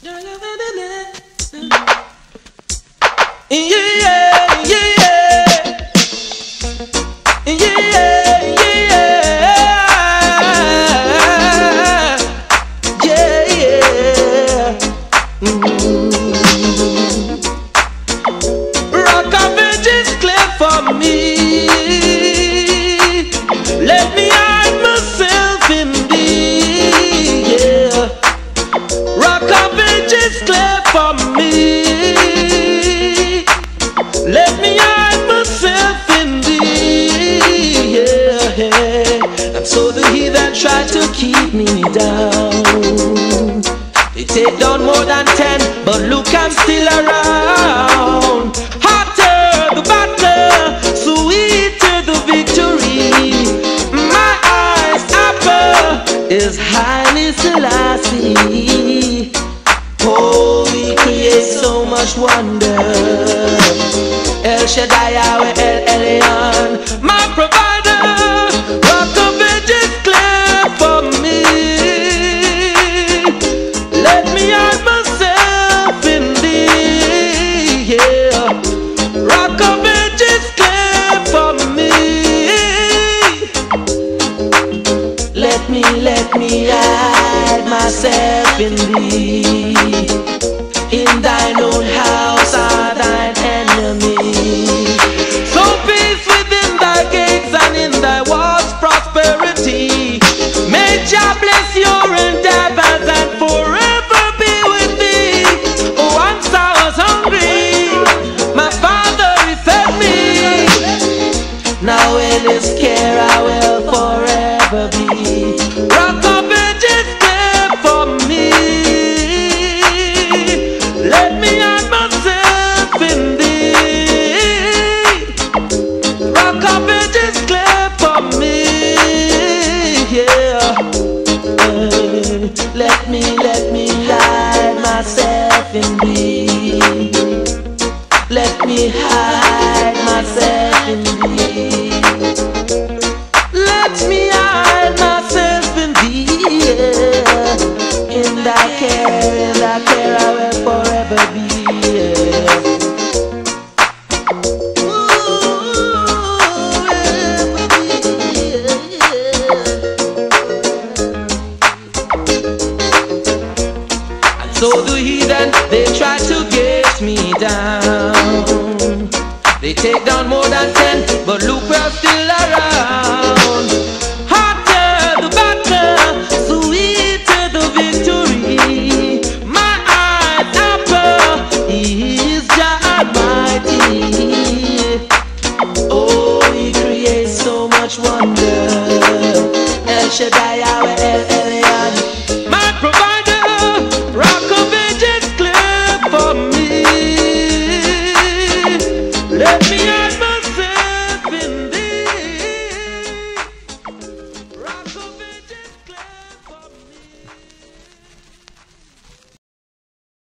Try to keep me down. They take down more than 10, but look, I'm still around. Hotter the battle, sweeter the victory. My eyes apple is highly Selassie. Oh, we create so much wonder. El Shaddai, Yahweh, El Elyon, my provider. Rock of Ages, clear for me. Let me hide myself in thee, yeah. Rock of Ages, clear for me. Let me hide myself in thee. In thine own house are thine enemies. So peace within thy gates and in thy walls prosperity. May Jah bless your endeavors and forever be with thee. Oh, once I was hungry, my Father he fed me. Now in his care I will forever be. Rock of Ages, care for me. Let me hide myself in thee. Rock of Ages, clear for me, yeah. Let me hide myself in thee. Let me hide myself in thee. Let me hide myself in thee, yeah. In thy care I will forever be, yeah. And so the heathen, they try to get me down. They take down more than 10, but look, we're still around. Hotter the battle, sweeter the victory. My eyes apple, he is Jahmali. Oh, he creates so much wonder.